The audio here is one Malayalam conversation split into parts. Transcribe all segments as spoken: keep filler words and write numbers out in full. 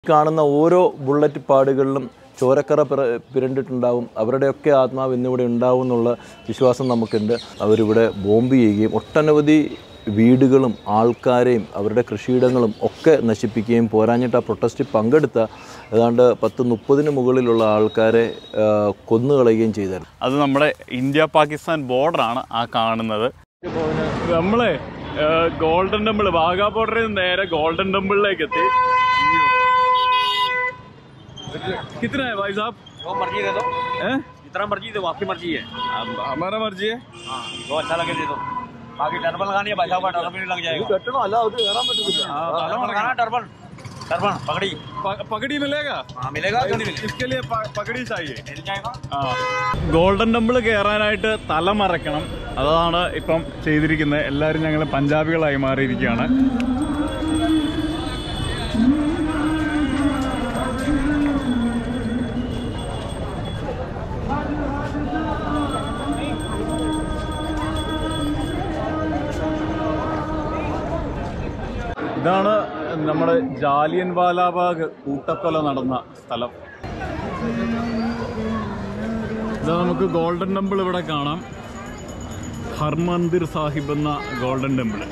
കാണുന്ന ഓരോ ബുള്ളറ്റ് പാടുകളിലും ചോരക്കറ പിരണ്ടിട്ടുണ്ടാവും. അവരുടെയൊക്കെ ആത്മാവ് ഇന്നിവിടെ ഉണ്ടാവും എന്നുള്ള വിശ്വാസം നമുക്കുണ്ട്. അവരിവിടെ ബോംബ് ചെയ്യുകയും ഒട്ടനവധി വീടുകളും ആൾക്കാരെയും അവരുടെ കൃഷിയിടങ്ങളും ഒക്കെ നശിപ്പിക്കുകയും പോരാഞ്ഞിട്ട് ആ പ്രൊട്ടസ്റ്റിൽ പങ്കെടുത്ത ഏതാണ്ട് പത്ത് മുപ്പതിന് മുകളിലുള്ള ആൾക്കാരെ കൊന്നുകളയുകയും ചെയ്തായിരുന്നു. അത് നമ്മുടെ ഇന്ത്യ പാകിസ്ഥാൻ ബോർഡറാണ് ആ കാണുന്നത്. നമ്മളെ ഗോൾഡൻ ടെമ്പിൾ വാഗാ ബോർഡറിൽ നിന്ന് നേരെ ഗോൾഡൻ ടെമ്പിളിലേക്ക് എത്തി. कितना है भाई साहब? वो मर्जी दे दो, हैं? जितना मर्जी दो, आपकी मर्जी है। हमारा मर्जी है। हाँ, जो अच्छा लगे दे दो। बाकी टर्बल लगानी है भाई साहब, टर्बल भी लग जाएगा। लगाना टर्बल, टर्बल पगड़ी पगड़ी मिलेगा? हाँ मिलेगा, क्यों नहीं मिलेगा? इसके लिए पगड़ी चाहिए. मिल जाएगा. हाँ, ഗോൾഡൻ ടെമ്പിൾ കയറാനായിട്ട് തല മറയ്ക്കണം. അതാണ് ഇപ്പം ചെയ്തിരിക്കുന്നത്. എല്ലാവരും ഞങ്ങൾ പഞ്ചാബികളായി മാറിയിരിക്കുകയാണ്. ഇതാണ് നമ്മുടെ ജാലിയൻവാല ബാഗ് കൂട്ടക്കൊല നടന്ന സ്ഥലം. ഇത് നമുക്ക് ഗോൾഡൻ ടെമ്പിൾ ഇവിടെ കാണാം. ഹർമന്ദിർ സാഹിബ് എന്ന ഗോൾഡൻ ടെമ്പിൾ.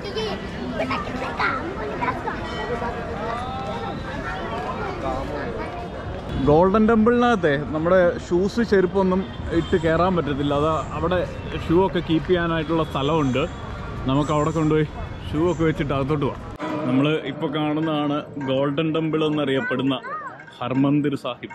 ഗോൾഡൻ ടെമ്പിളിനകത്തെ നമ്മുടെ ഷൂസ് ചെരുപ്പൊന്നും ഇട്ട് കയറാൻ പറ്റത്തില്ല. അത് അവിടെ ഷൂ ഒക്കെ കീപ്പ് ചെയ്യാനായിട്ടുള്ള സ്ഥലമുണ്ട്. നമുക്ക് അവിടെ കൊണ്ടുപോയി ഷൂ ഒക്കെ വെച്ചിട്ട് അകത്തോട്ട് പോവാം. നമ്മൾ ഇപ്പോൾ കാണുന്നതാണ് ഗോൾഡൻ ടെമ്പിൾ എന്നറിയപ്പെടുന്ന ഹർമന്ദിർ സാഹിബ്.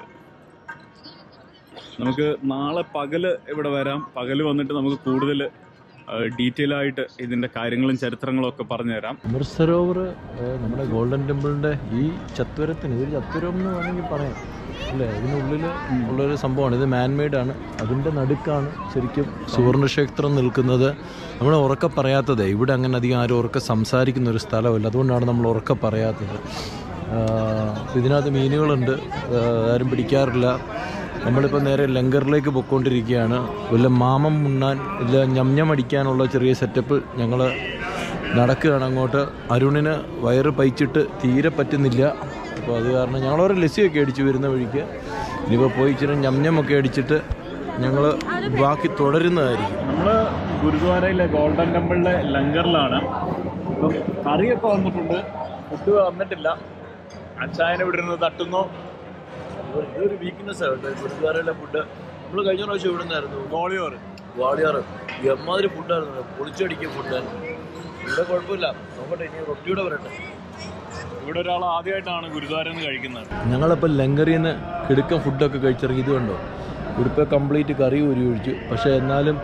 നമുക്ക് നാളെ പകല് ഇവിടെ വരാം. പകല് വന്നിട്ട് നമുക്ക് കൂടുതൽ ഡീറ്റെയിൽ ആയിട്ട് ഇതിൻ്റെ കാര്യങ്ങളും ചരിത്രങ്ങളും ഒക്കെ പറഞ്ഞുതരാം. അമൃത്സരോവർ നമ്മുടെ ഗോൾഡൻ ടെമ്പിളിൻ്റെ ഈ ചത്വരത്തിന് ഇതൊരു ചത്വരം എന്ന് വേണമെങ്കിൽ പറയാം അല്ലേ. ഇതിനുള്ളിൽ ഉള്ളൊരു സംഭവമാണ്. ഇത് മാൻമെയ്ഡാണ്. അതിൻ്റെ നടുക്കാണ് ശരിക്കും സുവർണക്ഷേത്രം നിൽക്കുന്നത്. നമ്മൾ ഉറക്കെ പറയാത്തത് ഇവിടെ അങ്ങനെ അധികം ആരും ഉറക്കെ സംസാരിക്കുന്ന ഒരു സ്ഥലമല്ല. അതുകൊണ്ടാണ് നമ്മൾ ഉറക്കെ പറയാത്തത്. ഇതിനകത്ത് മീനുകളുണ്ട്, ആരും പിടിക്കാറില്ല. നമ്മളിപ്പോൾ നേരെ ലങ്കറിലേക്ക് പൊയ്ക്കൊണ്ടിരിക്കുകയാണ്. വല്ല മാമം മുണ്ണാൻ ഇല്ല ഞം അടിക്കാനുള്ള ചെറിയ സെറ്റപ്പ് ഞങ്ങൾ നടക്കുകയാണ് അങ്ങോട്ട്. അരുണിന് വയറ് പൈച്ചിട്ട് തീരെ പറ്റുന്നില്ല. അപ്പോൾ അത് കാരണം ഞങ്ങളൊരു ലസ്സിയൊക്കെ അടിച്ച് വരുന്ന വഴിക്ക് ഇനിയിപ്പോൾ പോയി ഇച്ചിരി ഞമ്മൊക്കെ അടിച്ചിട്ട് ഞങ്ങൾ ബാക്കി തുടരുന്നതായിരിക്കും. നമ്മൾ ഗുരുദ്വാരയിലെ ഗോൾഡൻ ടെമ്പിളിലെ ലങ്കറിലാണ്. ഇപ്പം കറിയൊക്കെ വന്നിട്ടുണ്ട്, ഫുഡ് വന്നിട്ടില്ല. അച്ചായനെ ഇവിടെ നിന്ന് തട്ടുന്നു. ഇതൊരു വീക്ക്നെസ്സാണ് കേട്ടോ ഗുരുദ്വാരയിലെ ഫുഡ്. നമ്മൾ കഴിഞ്ഞ പ്രാവശ്യം ഇവിടെ നിന്നായിരുന്നു ഗോളിയോർ വാളിയാറ്. എമ്മാതിരി ഫുഡായിരുന്നു, പൊളിച്ചടിക്കിയ ഫുഡായിരുന്നു. ഇവിടെ കുഴപ്പമില്ല. നോക്കട്ടെ ഇനി റൊട്ടിയുടെ വരട്ടെ. ഇവിടെ ഒരാൾ ആദ്യമായിട്ടാണ് ഗുരുദ്വാരയിൽ നിന്ന് കഴിക്കുന്നത്. ഞങ്ങളിപ്പോൾ ലങ്കറിൽ നിന്ന് കിടുക്കൻ ഫുഡൊക്കെ കഴിച്ചിറങ്ങി. ഇത് കണ്ടോ, ഇവിടുത്തെ കംപ്ലീറ്റ് കറി ഊരി ഒഴിച്ചു. പക്ഷേ എന്നാലും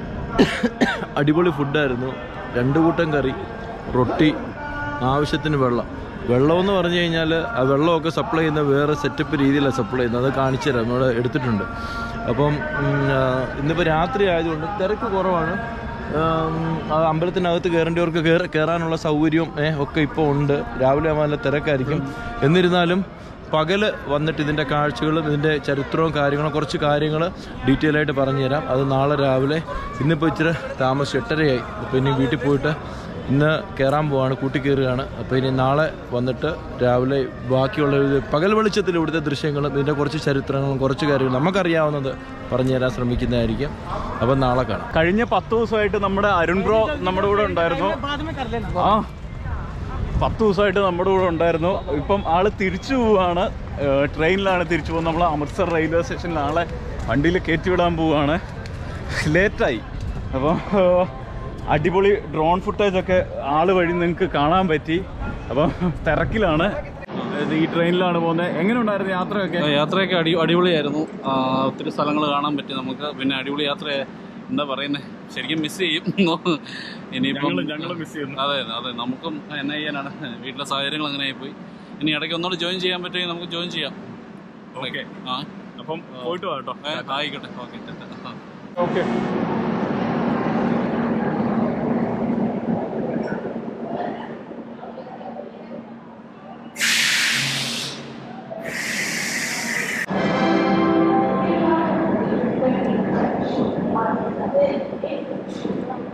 അടിപൊളി ഫുഡായിരുന്നു. രണ്ട് കൂട്ടം കറി, റൊട്ടി, ആവശ്യത്തിന് വെള്ളം. വെള്ളമെന്ന് പറഞ്ഞു കഴിഞ്ഞാൽ ആ വെള്ളമൊക്കെ സപ്ലൈ ചെയ്യുന്ന വേറെ സെറ്റപ്പ് രീതിയിലാണ് സപ്ലൈ ചെയ്യുന്നത്. അത് കാണിച്ചു തരാം, നമ്മൾ എടുത്തിട്ടുണ്ട്. അപ്പം ഇന്നിപ്പോൾ രാത്രി ആയതുകൊണ്ട് തിരക്ക് കുറവാണ്. അമ്പലത്തിനകത്ത് കയറേണ്ടവർക്ക് കയറി കയറാനുള്ള സൗകര്യവും ഒക്കെ ഇപ്പോൾ ഉണ്ട്. രാവിലെ ആകുമ്പോൾ നല്ല തിരക്കായിരിക്കും. എന്നിരുന്നാലും പകൽ വന്നിട്ട് ഇതിൻ്റെ കാഴ്ചകളും ഇതിൻ്റെ ചരിത്രവും കാര്യങ്ങളും കുറച്ച് കാര്യങ്ങൾ ഡീറ്റെയിൽ ആയിട്ട് പറഞ്ഞു തരാം. അത് നാളെ രാവിലെ. ഇന്നിപ്പോൾ ഇച്ചിരി താമസിച്ച് എട്ടരയായി. അപ്പോൾ ഇനി വീട്ടിൽ പോയിട്ട് ഇന്ന് കയറാൻ പോവാണ്, കൂട്ടി കയറുകയാണ്. അപ്പോൾ ഇനി നാളെ വന്നിട്ട് രാവിലെ ബാക്കിയുള്ള പകൽ വെളിച്ചത്തിൽ ഇവിടുത്തെ ദൃശ്യങ്ങളും ഇതിൻ്റെ കുറച്ച് ചരിത്രങ്ങളും കുറച്ച് കാര്യങ്ങളും നമുക്കറിയാവുന്നത് പറഞ്ഞു തരാൻ ശ്രമിക്കുന്നതായിരിക്കും. അപ്പം നാളെ കാണാം. കഴിഞ്ഞ പത്ത് ദിവസമായിട്ട് നമ്മുടെ അരുൺ ബ്രോ നമ്മുടെ കൂടെ ഉണ്ടായിരുന്നു. ആ പത്ത് ദിവസമായിട്ട് നമ്മുടെ കൂടെ ഉണ്ടായിരുന്നു. ഇപ്പം ആൾ തിരിച്ചു പോവുകയാണ്. ട്രെയിനിലാണ് തിരിച്ചു പോകുന്നത്. നമ്മൾ അമൃത്സർ റെയിൽവേ സ്റ്റേഷനിൽ ആളെ വണ്ടിയിൽ കയറ്റിവിടാൻ പോവുകയാണ്. ലേറ്റായി. അപ്പോൾ അടിപൊളി ഡ്രോൺ ഫുട്ടേജൊക്കെ ആൾ വഴി നിങ്ങൾക്ക് കാണാൻ പറ്റി. അപ്പം തിരക്കിലാണ്. ഈ ട്രെയിനിലാണ് പോകുന്നത്. എങ്ങനെ ഉണ്ടായിരുന്നു യാത്രയൊക്കെ? യാത്രയൊക്കെ അടി അടിപൊളിയായിരുന്നു. ഒത്തിരി സ്ഥലങ്ങൾ കാണാൻ പറ്റി നമുക്ക്. പിന്നെ അടിപൊളി യാത്ര, എന്താ പറയുന്നത്, ശരിക്കും മിസ് ചെയ്യും ഇനിയിപ്പം. ഞങ്ങൾ മിസ് ചെയ്യുന്നു. അതെ അതെ, നമുക്കും എന്നാ ചെയ്യാനാണ്, വീട്ടിലെ സാഹചര്യങ്ങൾ അങ്ങനെ ആയിപ്പോയി. ഇനി ഇടയ്ക്ക് ഒന്നുകൂടെ ജോയിൻ ചെയ്യാൻ പറ്റുമെങ്കിൽ നമുക്ക് ജോയിൻ ചെയ്യാം. ഓക്കെ, ആ അപ്പം പോയിട്ട് വാ കേട്ടോ. ആയിക്കോട്ടെ. Okay okay.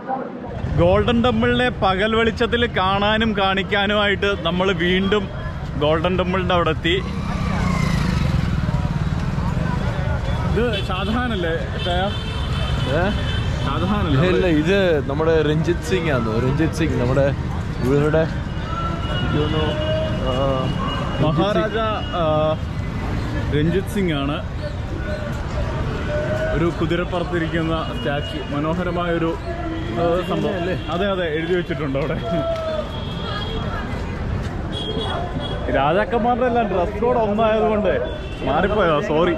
ഗോൾഡൻ ടെമ്പിളിനെ പകൽ വെളിച്ചത്തിൽ കാണാനും കാണിക്കാനുമായിട്ട് നമ്മൾ വീണ്ടും ഗോൾഡൻ ടെമ്പിളിൻ്റെ അവിടെ എത്തി. ഇത് ഷാജഹാനല്ലേ? ഷാജഹാനല്ലേ? ഇല്ല, ഇത് നമ്മുടെ രഞ്ജിത് സിംഗ് ആണ്. രഞ്ജിത് സിംഗ് നമ്മുടെ ഇവരുടെ മഹാരാജ രഞ്ജിത് സിംഗ് ആണ്. ഒരു കുതിരപ്പുറത്തിരിക്കുന്ന സ്റ്റാച്യു, മനോഹരമായൊരു സംഭവം അല്ലേ? അതെ അതെ, എഴുതി വെച്ചിട്ടുണ്ട് അവിടെ. രാജാക്കന്മാരുടെ എല്ലാം ഡ്രസ് കോഡ് ഒന്നായതുകൊണ്ട് മാറിപ്പോയതാ, സോറി.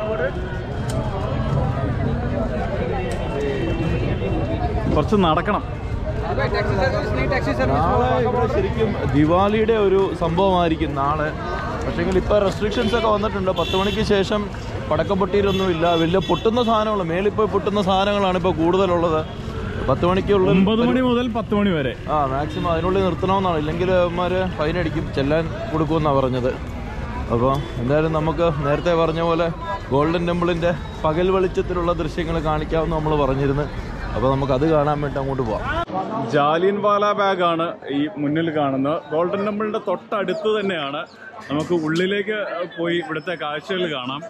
കുറച്ച് നടക്കണം. നാളെ ഇവിടെ ശരിക്കും ദിവാലിയുടെ ഒരു സംഭവമായിരിക്കും നാളെ. പക്ഷേങ്കിൽ ഇപ്പോൾ റെസ്ട്രിക്ഷൻസ് ഒക്കെ വന്നിട്ടുണ്ട്. പത്ത് മണിക്ക് ശേഷം പടക്കം പൊട്ടിയിട്ടൊന്നുമില്ല. വലിയ പൊട്ടുന്ന സാധനങ്ങൾ, മേളിപ്പോൾ പൊട്ടുന്ന സാധനങ്ങളാണ് ഇപ്പോൾ കൂടുതലുള്ളത്. പത്ത് മണിക്കുള്ള ഒമ്പത് മണി മുതൽ പത്ത് മണി വരെ ആ മാക്സിമം അതിനുള്ളിൽ നിർത്തണമെന്നാണ്. ഇല്ലെങ്കിൽ അവന്മാർ ഫൈൻ അടിക്കും, ചെല്ലാൻ കൊടുക്കുമെന്നാണ് പറഞ്ഞത്. അപ്പോൾ എന്തായാലും നമുക്ക് നേരത്തെ പറഞ്ഞ പോലെ ഗോൾഡൻ ടെമ്പിളിൻ്റെ പകൽ വെളിച്ചത്തിലുള്ള ദൃശ്യങ്ങൾ കാണിക്കാമെന്ന് നമ്മൾ പറഞ്ഞിരുന്നു. അപ്പോൾ നമുക്കത് കാണാൻ വേണ്ടി അങ്ങോട്ട് പോവാം. ജാലിയൻവാല ബാഗാണ് ഈ മുന്നിൽ കാണുന്നത്. ഗോൾഡൻ ടെമ്പിളിൻ്റെ തൊട്ടടുത്ത് തന്നെയാണ്. നമുക്ക് ഉള്ളിലേക്ക് പോയി ഇവിടുത്തെ കാഴ്ചകൾ കാണാം.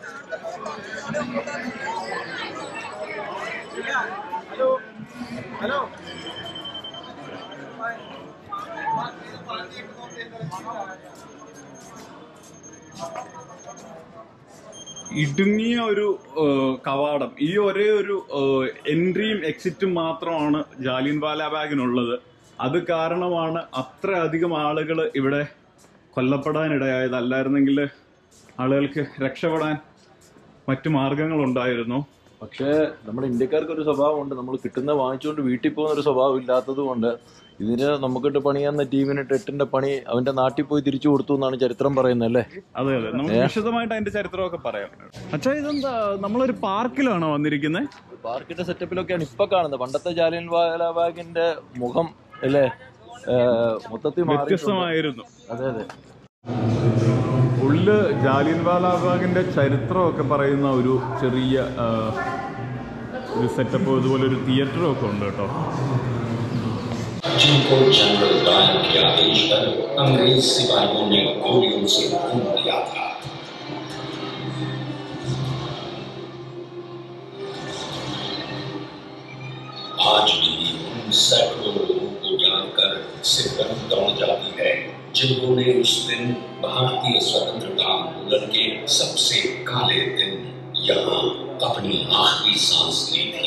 ഇടുങ്ങിയ ഒരു കവാടം, ഈ ഒരേ ഒരു എൻട്രിയും എക്സിറ്റും മാത്രമാണ് ജാലിയൻവാല ബാഗിനുള്ളത്. അത് കാരണമാണ് അത്ര അധികം ആളുകൾ ഇവിടെ കൊല്ലപ്പെടാനിടയായത്. അല്ലായിരുന്നെങ്കിൽ ആളുകൾക്ക് രക്ഷപ്പെടാൻ മറ്റു മാർഗങ്ങളുണ്ടായിരുന്നു. പക്ഷേ നമ്മുടെ ഇന്ത്യക്കാർക്കൊരു സ്വഭാവമുണ്ട്, നമ്മൾ കിട്ടുന്ന വാങ്ങിച്ചുകൊണ്ട് വീട്ടിൽ പോകുന്നൊരു സ്വഭാവം ഇല്ലാത്തത് കൊണ്ട് ഇതിന് നമുക്കിട്ട് പണിയാന്ന ടീമിനിട്ട് എട്ടിന്റെ പണി അവന്റെ നാട്ടിൽ പോയി തിരിച്ചു കൊടുത്തു എന്നാണ് ചരിത്രം പറയുന്നത് അല്ലേ? അതെ അതെ, നമുക്ക് വിശദമായിട്ട് അതിന്റെ ചരിത്രമൊക്കെ പറയാം. അച്ഛാ, ഇതെന്താ നമ്മളൊരു പാർക്കിലാണോ വന്നിരിക്കുന്നത്? പാർക്കിന്റെ സെറ്റപ്പിലൊക്കെയാണ് ഇപ്പൊ കാണുന്നത്. പണ്ടത്തെ ജാലിയൻവാല ബാഗിന്റെ മുഖം അല്ലേ മൊത്തത്തിൽ വ്യത്യസ്തമായിരുന്നു. അതെ അതെ. ഉള്ളില് ജാലിയൻവാല ബാഗിന്റെ ചരിത്രമൊക്കെ പറയുന്ന ഒരു ചെറിയ ഒരു സെറ്റപ്പ്, ഇതുപോലെ ഒരു തിയേറ്ററും ഒക്കെ ഉണ്ട് കേട്ടോ. जिनको जनरल डायर के आदेश पर अंग्रेज सिपाहियों ने गोलियों से भून दिया था। आज भी उन सैकड़ों लोगों को जानकर सिरदर्द दौड़ जाती है जिन्होंने उस दिन भारतीय स्वतंत्रता आंदोलन के सबसे काले दिन यहाँ अपनी आखिरी सांस ली थी।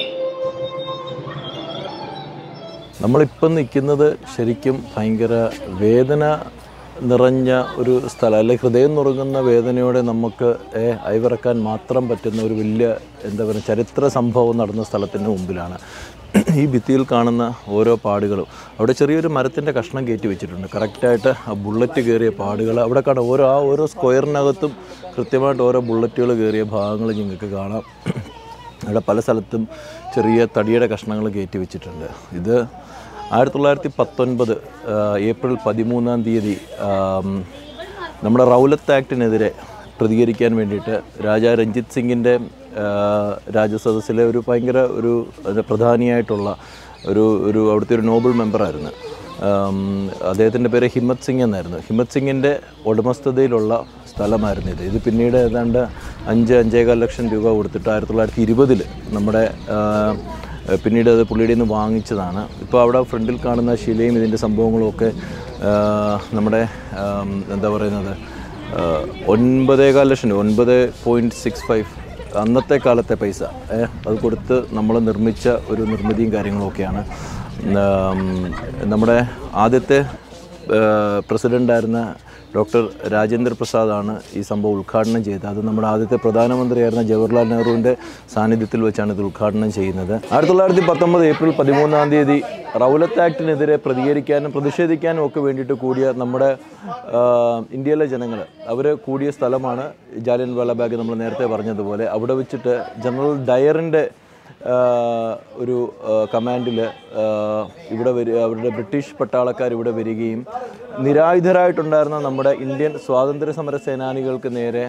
നമ്മളിപ്പം നിൽക്കുന്നത് ശരിക്കും ഭയങ്കര വേദന നിറഞ്ഞ ഒരു സ്ഥലം, അല്ലെങ്കിൽ ഹൃദയം നുറുങ്ങുന്ന വേദനയോടെ നമുക്ക് അയവിറക്കാൻ മാത്രം പറ്റുന്ന ഒരു വലിയ എന്താ പറയുക ചരിത്ര സംഭവം നടന്ന സ്ഥലത്തിൻ്റെ മുമ്പിലാണ്. ഈ ഭിത്തിയിൽ കാണുന്ന ഓരോ പാടുകളും അവിടെ ചെറിയൊരു മരത്തിൻ്റെ കഷ്ണം കയറ്റി വെച്ചിട്ടുണ്ട്. കറക്റ്റായിട്ട് ആ ബുള്ളറ്റ് കയറിയ പാടുകൾ അവിടെ കാണാം. ഓരോ ആ ഓരോ സ്ക്വയറിനകത്തും കൃത്യമായിട്ട് ഓരോ ബുള്ളറ്റുകൾ കയറിയ ഭാഗങ്ങൾ നിങ്ങൾക്ക് കാണാം. അവിടെ പല സ്ഥലത്തും ചെറിയ തടിയുടെ കഷ്ണങ്ങൾ കയറ്റി വെച്ചിട്ടുണ്ട്. ഇത് ആയിരത്തി തൊള്ളായിരത്തി പത്തൊൻപത് ഏപ്രിൽ പതിമൂന്നാം തീയതി നമ്മുടെ റൗലത്ത് ആക്ടിനെതിരെ പ്രതികരിക്കാൻ വേണ്ടിയിട്ട് രാജാ രഞ്ജിത് സിംഗിൻ്റെ രാജസദസ്സിലെ ഒരു ഭയങ്കര ഒരു പ്രധാനിയായിട്ടുള്ള ഒരു ഒരു അവിടുത്തെ ഒരു നോബിൾ മെമ്പറായിരുന്നു. അദ്ദേഹത്തിൻ്റെ പേര് ഹിമ്മത് സിംഗ് എന്നായിരുന്നു. ഹിമ്മത് സിംഗിൻ്റെ ഉടമസ്ഥതയിലുള്ള സ്ഥലമായിരുന്നു ഇത്. ഇത് പിന്നീട് ഏതാണ്ട് അഞ്ച് അഞ്ചേകാൽ ലക്ഷം രൂപ കൊടുത്തിട്ട് ആയിരത്തി തൊള്ളായിരത്തി ഇരുപതിൽ നമ്മുടെ പിന്നീട് അത് പുള്ളിയുടെ നിന്ന് വാങ്ങിച്ചതാണ്. ഇപ്പോൾ അവിടെ ഫ്രണ്ടിൽ കാണുന്ന ശിലയും ഇതിൻ്റെ സംഭവങ്ങളും ഒക്കെ നമ്മുടെ എന്താ പറയുന്നത് ഒൻപതേകാൽ ലക്ഷം രൂപ, ഒൻപത് പോയിൻറ്റ് സിക്സ് ഫൈവ് അന്നത്തെ കാലത്തെ പൈസ അത് കൊടുത്ത് നമ്മൾ നിർമ്മിച്ച ഒരു നിർമ്മിതിയും കാര്യങ്ങളൊക്കെയാണ്. നമ്മുടെ ആദ്യത്തെ പ്രസിഡൻ്റായിരുന്ന ഡോക്ടർ രാജേന്ദ്ര പ്രസാദാണ് ഈ സംഭവം ഉദ്ഘാടനം ചെയ്തത്. അത് നമ്മുടെ ആദ്യത്തെ പ്രധാനമന്ത്രിയായിരുന്ന ജവഹർലാൽ നെഹ്റുവിൻ്റെ സാന്നിധ്യത്തിൽ വെച്ചാണ് ഇത് ഉദ്ഘാടനം ചെയ്യുന്നത്. ആയിരത്തി തൊള്ളായിരത്തി പത്തൊമ്പത് ഏപ്രിൽ പതിമൂന്നാം തീയതി റൗലത്ത് ആക്ടിനെതിരെ പ്രതികരിക്കാനും പ്രതിഷേധിക്കാനും ഒക്കെ വേണ്ടിയിട്ട് കൂടിയ നമ്മുടെ ഇന്ത്യയിലെ ജനങ്ങൾ അവർ കൂടിയ സ്ഥലമാണ് ജാലിയൻവാല ബാഗ്. നമ്മൾ നേരത്തെ പറഞ്ഞതുപോലെ അവിടെ വെച്ചിട്ട് ജനറൽ ഡയറിൻ്റെ ഒരു കമാൻഡിൽ ഇവിടെ വരിക അവരുടെ ബ്രിട്ടീഷ് പട്ടാളക്കാർ ഇവിടെ വരികയും നിരായുധരായിട്ടുണ്ടായിരുന്ന നമ്മുടെ ഇന്ത്യൻ സ്വാതന്ത്ര്യ സമര സേനാനികൾക്ക് നേരെ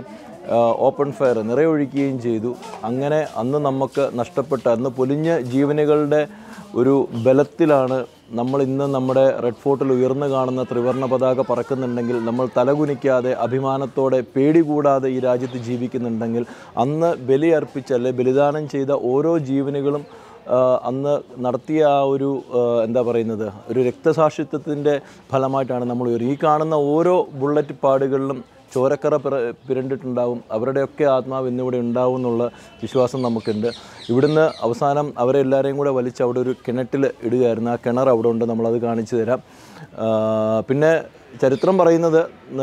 ഓപ്പൺ ഫയർ നിറയൊഴിക്കുകയും ചെയ്തു. അങ്ങനെ അന്ന് നമുക്ക് നഷ്ടപ്പെട്ട അന്ന് പൊലിഞ്ഞ ജീവനുകളുടെ ഒരു ബലത്തിലാണ് നമ്മൾ ഇന്ന് നമ്മുടെ റെഡ് ഫോർട്ടിൽ ഉയർന്നു കാണുന്ന ത്രിവർണ്ണ പതാക പറക്കുന്നുണ്ടെങ്കിൽ, നമ്മൾ തലകുനിക്കാതെ അഭിമാനത്തോടെ പേടി കൂടാതെ ഈ രാജ്യത്ത് ജീവിക്കുന്നുണ്ടെങ്കിൽ, അന്ന് ബലിയർപ്പിച്ച അല്ലെ ബലിദാനം ചെയ്ത ഓരോ ജീവനുകളും അന്ന് നടത്തിയ ആ ഒരു എന്താ പറയുന്നത് ഒരു രക്തസാക്ഷിത്വത്തിൻ്റെ ഫലമായിട്ടാണ് നമ്മൾ ഉയർന്നത്. ഈ കാണുന്ന ഓരോ ബുള്ളറ്റ് പാടുകളിലും ചോരക്കറ പിറ പിരണ്ടിട്ടുണ്ടാവും. അവരുടെയൊക്കെ ആത്മാവ് ഇന്നിവിടെ ഉണ്ടാവും എന്നുള്ള വിശ്വാസം നമുക്കുണ്ട്. ഇവിടുന്ന് അവസാനം അവരെ എല്ലാവരെയും കൂടെ വലിച്ച് അവിടെ ഒരു കിണറ്റിൽ ഇടുകയായിരുന്നു. ആ കിണർ അവിടെ ഉണ്ട്, നമ്മളത് കാണിച്ചു തരാം. പിന്നെ ചരിത്രം പറയുന്നത്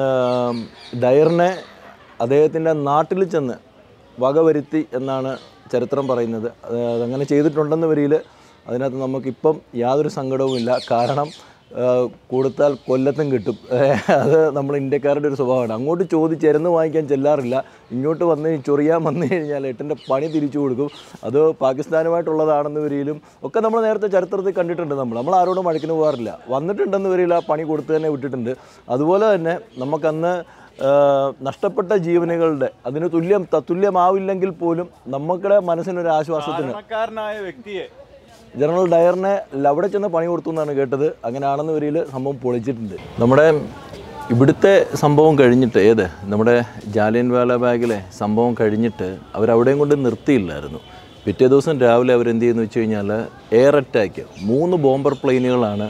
ഡയറിനെ അദ്ദേഹത്തിൻ്റെ നാട്ടിൽ ചെന്ന് വകവരുത്തി എന്നാണ് ചരിത്രം പറയുന്നത്. അതങ്ങനെ ചെയ്തിട്ടുണ്ടെന്ന് വരിയിൽ അതിനകത്ത് നമുക്കിപ്പം യാതൊരു സങ്കടവുമില്ല. കാരണം കൊടുത്താൽ കൊല്ലത്തും കിട്ടും. അത് നമ്മൾ ഇന്ത്യക്കാരുടെ ഒരു സ്വഭാവമാണ്. അങ്ങോട്ട് ചോദിച്ചിരുന്ന് വാങ്ങിക്കാൻ ചെല്ലാറില്ല. ഇങ്ങോട്ട് വന്ന് ചൊറിയാൻ വന്നു കഴിഞ്ഞാൽ എട്ടിൻ്റെ പണി തിരിച്ചു കൊടുക്കും. അത് പാകിസ്ഥാനുമായിട്ടുള്ളതാണെന്ന് വരിയിലും ഒക്കെ നമ്മൾ നേരത്തെ ചരിത്രത്തിൽ കണ്ടിട്ടുണ്ട്. നമ്മൾ നമ്മൾ ആരോടും വഴക്കിന് പോകാറില്ല. വന്നിട്ടുണ്ടെന്ന് വരിയിൽ ആ പണി കൊടുത്ത് തന്നെ വിട്ടിട്ടുണ്ട്. അതുപോലെ തന്നെ നമുക്കന്ന് നഷ്ടപ്പെട്ട ജീവനുകളുടെ അതിന് തുല്യം തത്തുല്യമാവില്ലെങ്കിൽ പോലും നമുക്കുടെ മനസ്സിനൊരു ആശ്വാസത്തിന് വ്യക്തിയെ ജനറൽ ഡയറിനെ അവിടെ ചെന്ന് പണി കൊടുത്തു എന്നാണ് കേട്ടത്. അങ്ങനെയാണെന്ന് വരിയിൽ സംഭവം പൊളിച്ചിട്ടുണ്ട്. നമ്മുടെ ഇവിടുത്തെ സംഭവം കഴിഞ്ഞിട്ട് ഏത് നമ്മുടെ ജാലിയൻവാല ബാഗിലെ സംഭവം കഴിഞ്ഞിട്ട് അവരവിടെയും കൊണ്ട് നിർത്തിയില്ലായിരുന്നു. പിറ്റേ ദിവസം രാവിലെ അവരെന്ത് ചെയ്യുന്നു വെച്ച് കഴിഞ്ഞാൽ എയർ അറ്റാക്ക് മൂന്ന് ബോംബർ പ്ലെയിനുകളാണ്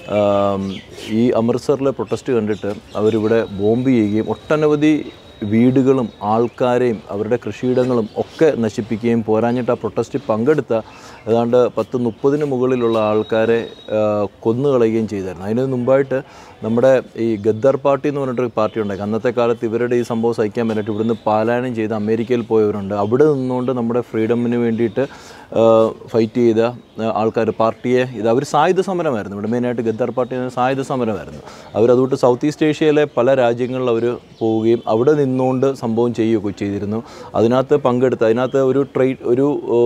ഈ അമൃത്സറിലെ പ്രൊട്ടസ്റ്റ് കണ്ടിട്ട് അവരിവിടെ ബോംബ് ചെയ്യുകയും ഒട്ടനവധി വീടുകളും ആൾക്കാരെയും അവരുടെ കൃഷിയിടങ്ങളും ഒക്കെ നശിപ്പിക്കുകയും പോരാഞ്ഞിട്ട് ആ പ്രൊട്ടസ്റ്റിൽ പങ്കെടുത്ത ഏതാണ്ട് പത്ത് മുപ്പതിന് മുകളിലുള്ള ആൾക്കാരെ കൊന്നുകളയുകയും ചെയ്തായിരുന്നു. അതിന് മുമ്പായിട്ട് നമ്മുടെ ഈ ഗദ്ദർ പാർട്ടി എന്ന് പറഞ്ഞിട്ടൊരു പാർട്ടി ഉണ്ടായി. അന്നത്തെ കാലത്ത് ഇവരുടെ ഈ സംഭവം സഹിക്കാൻ പറ്റിയിട്ട് ഇവിടുന്ന് പാലായനം ചെയ്ത് അമേരിക്കയിൽ പോയവരുണ്ട്. അവിടെ നിന്നുകൊണ്ട് നമ്മുടെ ഫ്രീഡമിന് വേണ്ടിയിട്ട് ഫൈറ്റ് ചെയ്ത ആൾക്കാർ പാർട്ടിയെ ഇത് അവർ സായുധ സമരമായിരുന്നു. ഇവിടെ മെയിനായിട്ട് ഗദ്ദർ പാർട്ടി സായുധ സമരമായിരുന്നു. അവരതുകൊണ്ട് സൗത്ത് ഈസ്റ്റ് ഏഷ്യയിലെ പല രാജ്യങ്ങളിൽ അവർ പോവുകയും അവിടെ നിന്നുകൊണ്ട് സംഭവം ചെയ്യുകയൊക്കെ ചെയ്തിരുന്നു. അതിനകത്ത് പങ്കെടുത്ത് അതിനകത്ത് ഒരു ട്രൈ ഒരു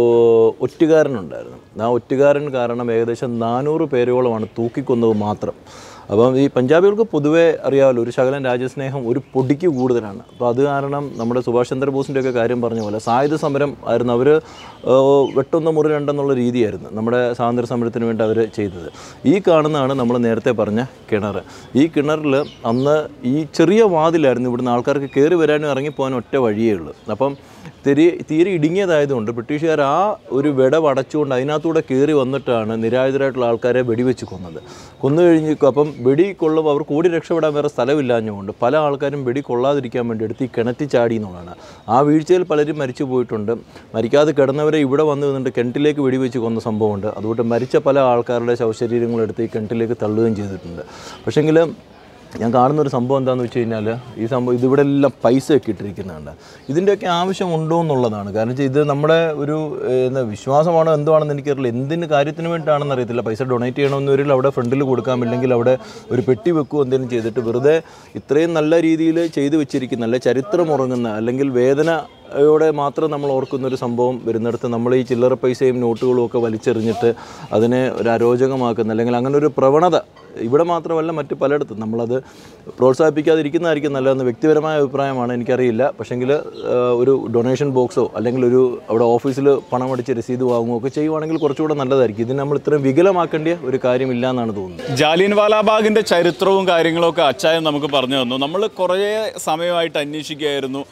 ഒറ്റുകാരനുണ്ടായിരുന്നു. ആ ഒറ്റുകാരൻ കാരണം ഏകദേശം നാനൂറ് പേരോളമാണ് തൂക്കിക്കൊന്നത് മാത്രം. അപ്പം ഈ പഞ്ചാബികൾക്ക് പൊതുവേ അറിയാമല്ലോ ഒരു ശകലം രാജ്യസ്നേഹം ഒരു പൊടിക്ക് കൂടുതലാണ്. അപ്പോൾ അത് കാരണം നമ്മുടെ സുഭാഷ് ചന്ദ്രബോസിൻ്റെ ഒക്കെ കാര്യം പറഞ്ഞ പോലെ സായുധ സമരം ആയിരുന്നു. അവർ വെട്ടൊന്ന് മുറി രണ്ടെന്നുള്ള രീതിയായിരുന്നു നമ്മുടെ സ്വാതന്ത്ര്യ സമരത്തിന് വേണ്ടി അവർ ചെയ്തത്. ഈ കാണുന്നതാണ് നമ്മൾ നേരത്തെ പറഞ്ഞ കിണർ. ഈ കിണറിൽ അന്ന് ഈ ചെറിയ വാതിലായിരുന്നു. ഇവിടുന്ന് ആൾക്കാർക്ക് കയറി വരാനും ഇറങ്ങിപ്പോകാനും ഒറ്റ വഴിയേ ഉള്ളൂ. അപ്പം തീരെ തീരെ ഇടുങ്ങിയതായതുകൊണ്ട് ബ്രിട്ടീഷുകാർ ആ ഒരു വിടവ് അടച്ചുകൊണ്ട് അതിനകത്തൂടെ കയറി വന്നിട്ടാണ് നിരായുധരായിട്ടുള്ള ആൾക്കാരെ വെടിവെച്ച് കൊന്നത്. കൊന്നു കഴിഞ്ഞ് അപ്പം വെടി കൊള്ളുമ്പോൾ അവർക്ക് ഓടി രക്ഷപ്പെടാൻ വേറെ സ്ഥലമില്ലാഞ്ഞുകൊണ്ട് പല ആൾക്കാരും വെടി കൊള്ളാതിരിക്കാൻ വേണ്ടി എടുത്ത് ഈ കിണറ്റി ചാടി എന്നുള്ളതാണ്. ആ വീഴ്ചയിൽ പലരും മരിച്ചു പോയിട്ടുണ്ട്. മരിക്കാതെ കിടന്നവരെ ഇവിടെ വന്ന് നിന്നിട്ട് കിണറ്റിലേക്ക് വെടിവെച്ച് കൊന്ന സംഭവമുണ്ട്. അതുകൊണ്ട് മരിച്ച പല ആൾക്കാരുടെ ശവശരീരങ്ങളെടുത്ത് ഈ കിണറ്റിലേക്ക് തള്ളുകയും ചെയ്തിട്ടുണ്ട്. പക്ഷേങ്കിൽ ഞാൻ കാണുന്നൊരു സംഭവം എന്താണെന്ന് വെച്ച് കഴിഞ്ഞാൽ ഈ സംഭവം ഇതിവിടെ എല്ലാം പൈസ ഒക്കെ ഇട്ടിരിക്കുന്നുണ്ട്. ഇതിൻ്റെയൊക്കെ ആവശ്യമുണ്ടോ എന്നുള്ളതാണ്. കാരണം വെച്ചാൽ ഇത് നമ്മുടെ ഒരു എന്താ വിശ്വാസമാണോ എന്തുവാണെന്ന് എനിക്കറിയില്ല. എന്തിന് കാര്യത്തിന് വേണ്ടിയിട്ടാണെന്ന് അറിയത്തില്ല. പൈസ ഡൊണേറ്റ് ചെയ്യണമെന്ന് വരില്ല. അവിടെ ഫ്രണ്ടിൽ കൊടുക്കാമില്ലെങ്കിൽ അവിടെ ഒരു പെട്ടി വെക്കുകയോ എന്തെങ്കിലും ചെയ്തിട്ട് വെറുതെ ഇത്രയും നല്ല രീതിയിൽ ചെയ്തു വെച്ചിരിക്കുന്ന അല്ലെ ചരിത്രം ഉറങ്ങുന്ന അല്ലെങ്കിൽ വേദന യോടെ മാത്രം നമ്മൾ ഓർക്കുന്നൊരു സംഭവം വരുന്നിടത്ത് നമ്മൾ ഈ ചില്ലറ പൈസയും നോട്ടുകളും ഒക്കെ വലിച്ചെറിഞ്ഞിട്ട് അതിനെ ഒരു അരോചകമാക്കുന്ന അല്ലെങ്കിൽ അങ്ങനെ ഒരു പ്രവണത ഇവിടെ മാത്രമല്ല മറ്റ് പലയിടത്തും നമ്മളത് പ്രോത്സാഹിപ്പിക്കാതിരിക്കുന്നതായിരിക്കും നല്ലതെന്ന് വ്യക്തിപരമായ അഭിപ്രായമാണ്. എനിക്കറിയില്ല. പക്ഷേങ്കിൽ ഒരു ഡൊണേഷൻ ബോക്സോ അല്ലെങ്കിൽ ഒരു അവിടെ ഓഫീസിൽ പണം അടിച്ച് രസീത് വാങ്ങുകയോ ഒക്കെ ചെയ്യുവാണെങ്കിൽ കുറച്ചുകൂടെ നല്ലതായിരിക്കും. ഇതിന് നമ്മൾ ഇത്രയും വികലമാക്കേണ്ട ഒരു കാര്യമില്ല എന്നാണ് തോന്നുന്നത്. ജാലിയൻവാല ബാഗിൻ്റെ ചരിത്രവും കാര്യങ്ങളൊക്കെ അച്ചായൻ നമുക്ക് പറഞ്ഞു തന്നു. നമ്മൾ കുറേ സമയമായിട്ട് അന്വേഷിക്കുകയായിരുന്നു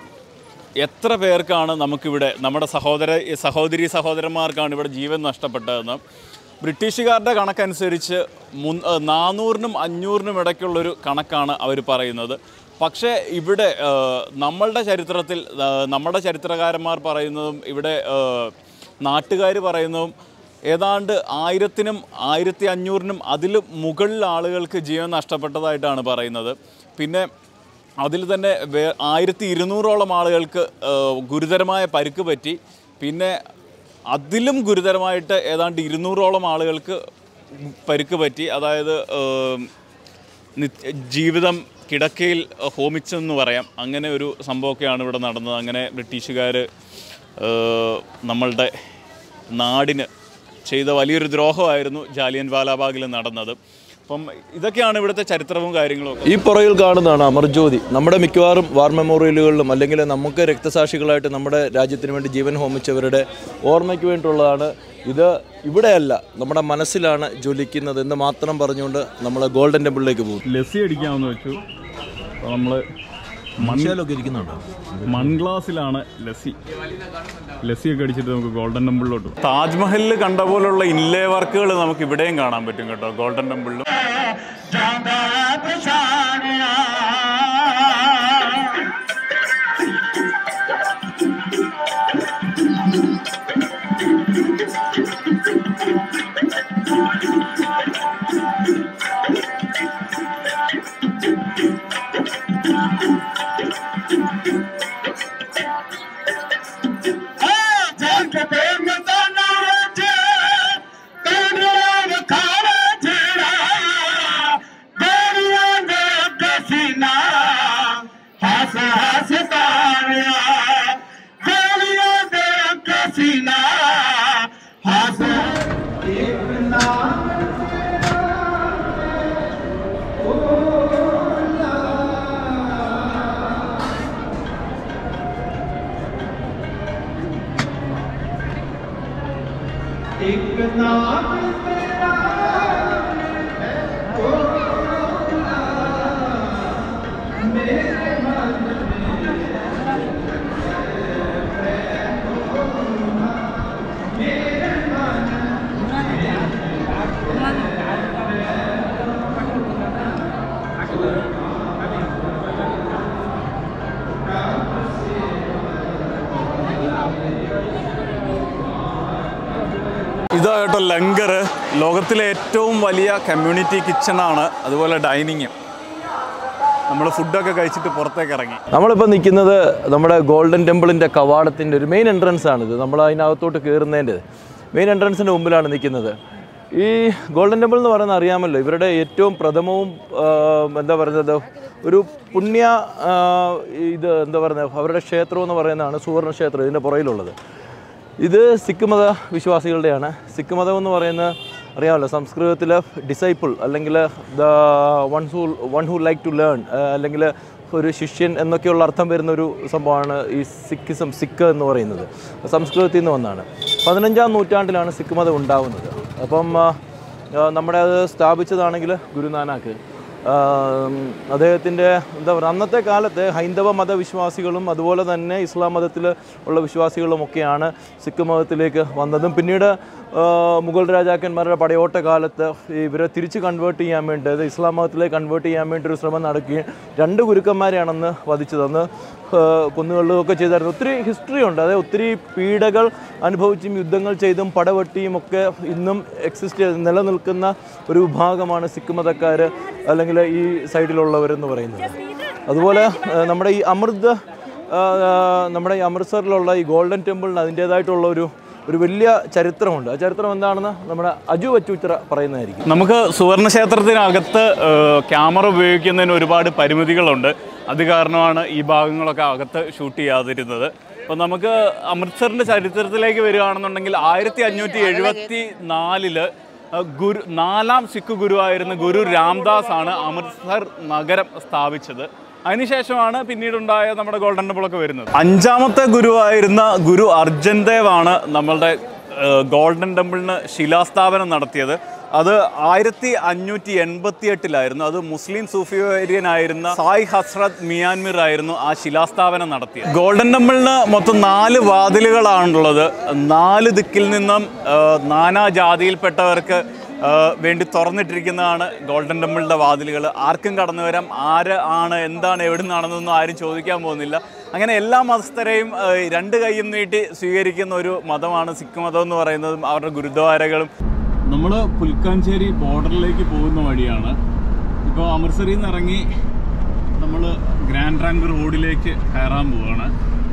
എത്ര പേർക്കാണ് നമുക്കിവിടെ നമ്മുടെ സഹോദര സഹോദരി സഹോദരന്മാർക്കാണ് ഇവിടെ ജീവൻ നഷ്ടപ്പെട്ടതെന്ന്. ബ്രിട്ടീഷുകാരുടെ കണക്കനുസരിച്ച് മു നാനൂറിനും അഞ്ഞൂറിനും ഇടയ്ക്കുള്ളൊരു കണക്കാണ് അവർ പറയുന്നത്. പക്ഷേ ഇവിടെ നമ്മളുടെ ചരിത്രത്തിൽ നമ്മുടെ ചരിത്രകാരന്മാർ പറയുന്നതും ഇവിടെ നാട്ടുകാർ പറയുന്നതും ഏതാണ്ട് ആയിരത്തിനും ആയിരത്തി അഞ്ഞൂറിനും അതിൽ മുകളിൽ ആളുകൾക്ക് ജീവൻ നഷ്ടപ്പെട്ടതായിട്ടാണ് പറയുന്നത്. പിന്നെ അതിൽ തന്നെ വേ ആയിരത്തി ഇരുന്നൂറോളം ആളുകൾക്ക് ഗുരുതരമായ പരിക്ക് പറ്റി. പിന്നെ അതിലും ഗുരുതരമായിട്ട് ഏതാണ്ട് ഇരുന്നൂറോളം ആളുകൾക്ക് പരിക്ക് പറ്റി. അതായത് ജീവിതം കിടക്കയിൽ ഹോമിച്ചെന്ന് പറയാം. അങ്ങനെ ഒരു സംഭവമൊക്കെയാണ് ഇവിടെ നടന്നത്. അങ്ങനെ ബ്രിട്ടീഷുകാർ നമ്മളുടെ നാടിന് ചെയ്ത വലിയൊരു ദ്രോഹമായിരുന്നു ജാലിയൻവാല ബാഗിൽ നടന്നത്. അപ്പം ഇതൊക്കെയാണ് ഇവിടുത്തെ ചരിത്രവും കാര്യങ്ങളും. ഈ പുറകിൽ കാണുന്നതാണ് അമർജ്യോതി. നമ്മുടെ മിക്കവാറും വാർ മെമ്മോറിയലുകളിലും അല്ലെങ്കിൽ നമുക്ക് രക്തസാക്ഷികളായിട്ട് നമ്മുടെ രാജ്യത്തിന് വേണ്ടി ജീവൻ ഹോമിച്ചവരുടെ ഓർമ്മയ്ക്ക് വേണ്ടിയുള്ളതാണ്. ഇത് ഇവിടെയല്ല, നമ്മുടെ മനസ്സിലാണ് ജ്വലിക്കുന്നത് എന്ന് മാത്രം പറഞ്ഞുകൊണ്ട് നമ്മൾ ഗോൾഡൻ ടെമ്പിളിലേക്ക് പോകും. ലസ്സി അടിക്കാമെന്ന് വെച്ചു. അപ്പോൾ നമ്മൾ മൺശാലൊക്കെ ഇരിക്കുന്നുണ്ടോ? മൺഗ്ലാസിലാണ് ലസ്സി ലസ്സിയൊക്കെ അടിച്ചിട്ട് നമുക്ക് ഗോൾഡൻ ടെമ്പിളിലോട്ട്. താജ്മഹലിൽ കണ്ട പോലുള്ള ഇൻലേ വർക്കുകൾ നമുക്ക് ഇവിടെയും കാണാൻ പറ്റും കേട്ടോ, ഗോൾഡൻ ടെമ്പിളിലും. ഇതായിട്ടോ ലങ്കർ, ലോകത്തിലെ ഏറ്റവും വലിയ കമ്മ്യൂണിറ്റി കിച്ചണാണ്, അതുപോലെ ഡൈനിങ്ങും. നമ്മൾ ഫുഡൊക്കെ കഴിച്ചിട്ട് പുറത്തേക്ക് ഇറങ്ങി. നമ്മളിപ്പോൾ നിൽക്കുന്നത് നമ്മുടെ ഗോൾഡൻ ടെമ്പിളിൻ്റെ കവാടത്തിൻ്റെ ഒരു മെയിൻ എൻട്രൻസ് ആണിത്. നമ്മൾ അതിനകത്തോട്ട് കയറുന്നതിൻ്റെ മെയിൻ എൻട്രൻസിൻ്റെ മുമ്പിലാണ് നിൽക്കുന്നത്. ഈ ഗോൾഡൻ ടെമ്പിൾ എന്ന് പറയുന്നത് അറിയാമല്ലോ, ഇവരുടെ ഏറ്റവും പ്രഥമവും എന്താ പറയുന്നത് ഒരു പുണ്യ ഇത് എന്താ പറയുന്നത് അവരുടെ ക്ഷേത്രം എന്ന് പറയുന്നതാണ് സുവർണ ക്ഷേത്രം ഇതിൻ്റെ പുറയിലുള്ളത്. ഇത് സിഖ് മത വിശ്വാസികളുടെയാണ്. സിഖ് മതം എന്ന് പറയുന്നത് അറിയാമല്ലോ, സംസ്കൃതത്തിൽ ഡിസൈപ്പിൾ അല്ലെങ്കിൽ the one who one who like to learn അല്ലെങ്കിൽ ഒരു ശിഷ്യൻ എന്നൊക്കെയുള്ള അർത്ഥം വരുന്നൊരു സംഭവമാണ് ഈ സിഖിസം. സിഖ് എന്ന് പറയുന്നത് സംസ്കൃതത്തിൽ നിന്ന് വന്നാണ്. പതിനഞ്ചാം നൂറ്റാണ്ടിലാണ് സിഖ് മതം ഉണ്ടാകുന്നത്. അപ്പം നമ്മുടെ അത് സ്ഥാപിച്ചതാണെങ്കിൽ ഗുരുനാനാക്ക്. അദ്ദേഹത്തിൻ്റെ എന്താ പറയുക അന്നത്തെ കാലത്ത് ഹൈന്ദവ മതവിശ്വാസികളും അതുപോലെ തന്നെ ഇസ്ലാം മതത്തിൽ ഉള്ള വിശ്വാസികളുമൊക്കെയാണ് സിഖ് മതത്തിലേക്ക് വന്നതും. പിന്നീട് മുഗൾ രാജാക്കന്മാരുടെ പടയോട്ട കാലത്ത് ഇവരെ തിരിച്ച് കൺവേർട്ട് ചെയ്യാൻ വേണ്ടി, അത് ഇസ്ലാം മതത്തിലേക്ക് കൺവേർട്ട് ചെയ്യാൻ വേണ്ടി ഒരു ശ്രമം നടക്കുകയും രണ്ട് ഗുരുക്കന്മാരെയാണെന്ന് വധിച്ചത്. അന്ന് കൊന്നുകൊള്ളുകയൊക്കെ ചെയ്തായിരുന്നു. ഒത്തിരി ഹിസ്റ്ററി ഉണ്ട്. അതായത് ഒത്തിരി പീഡകൾ അനുഭവിച്ചും യുദ്ധങ്ങൾ ചെയ്തും പടവെട്ടിയും ഒക്കെ ഇന്നും എക്സിസ്റ്റ് ചെയ്ത് നിലനിൽക്കുന്ന ഒരു വിഭാഗമാണ് സിഖ് മതക്കാർ അല്ലെങ്കിൽ ഈ സൈഡിലുള്ളവരെന്ന് പറയുന്നത്. അതുപോലെ നമ്മുടെ ഈ അമൃത് നമ്മുടെ ഈ അമൃത്സറിലുള്ള ഈ ഗോൾഡൻ ടെമ്പിളിന് അതിൻ്റേതായിട്ടുള്ള ഒരു ഒരു വലിയ ചരിത്രമുണ്ട്. ആ ചരിത്രം എന്താണെന്ന് നമ്മുടെ അജു വെച്ചൂച്ചിറ പറയുന്നതായിരിക്കും. നമുക്ക് സുവർണ ക്ഷേത്രത്തിനകത്ത് ക്യാമറ ഉപയോഗിക്കുന്നതിന് ഒരുപാട് പരിമിതികളുണ്ട്. അത് കാരണമാണ് ഈ ഭാഗങ്ങളൊക്കെ അകത്ത് ഷൂട്ട് ചെയ്യാതിരുന്നത്. അപ്പോൾ നമുക്ക് അമൃത്സറിൻ്റെ ചരിത്രത്തിലേക്ക് വരികയാണെന്നുണ്ടെങ്കിൽ ആയിരത്തി അഞ്ഞൂറ്റി എഴുപത്തി നാലില് ഗുരു നാലാം സിഖ് ഗുരുവായിരുന്ന ഗുരു രാംദാസ് ആണ് അമൃത്സർ നഗരം സ്ഥാപിച്ചത്. അതിനുശേഷമാണ് പിന്നീടുണ്ടായ നമ്മുടെ ഗോൾഡൻ ടെമ്പിളൊക്കെ വരുന്നത്. അഞ്ചാമത്തെ ഗുരുവായിരുന്ന ഗുരു അർജൻ ദേവ് ആണ് നമ്മളുടെ ഗോൾഡൻ ടെമ്പിളിന് ശിലാസ്ഥാപനം നടത്തിയത്. അത് ആയിരത്തി അഞ്ഞൂറ്റി എൺപത്തി എട്ടിലായിരുന്നു. അത് മുസ്ലിം സൂഫിയോരിയനായിരുന്ന സായ് ഹസ്രത് മിയാൻമിർ ആയിരുന്നു ആ ശിലാസ്ഥാപനം നടത്തിയത്. ഗോൾഡൻ ടെമ്പിളിന് മൊത്തം നാല് വാതിലുകളാണുള്ളത്. നാല് ദിക്കിൽ നിന്നും നാനാ ജാതിയിൽപ്പെട്ടവർക്ക് വേണ്ടി തുറന്നിട്ടിരിക്കുന്നതാണ് ഗോൾഡൻ ടെമ്പിളിൻ്റെ വാതിലുകൾ. ആർക്കും കടന്നു വരാം. ആര് ആണ് എന്താണ് എവിടെ നിന്നാണെന്നൊന്നും ആരും ചോദിക്കാൻ പോകുന്നില്ല. അങ്ങനെ എല്ലാ മതസ്ഥരെയും രണ്ട് കൈയും നീട്ടി സ്വീകരിക്കുന്ന ഒരു മതമാണ് സിഖ് മതം എന്ന് പറയുന്നതും അവരുടെ ഗുരുദ്വാരകളും. നമ്മൾ പുൽക്കാഞ്ചേരി ബോർഡറിലേക്ക് പോകുന്ന വഴിയാണ്. ഇപ്പോൾ അമൃത്സറിൽ നിന്ന് ഇറങ്ങി നമ്മൾ ഗ്രാൻഡ് ട്രങ്ക് റോഡിലേക്ക് കയറാൻ പോവുകയാണ്.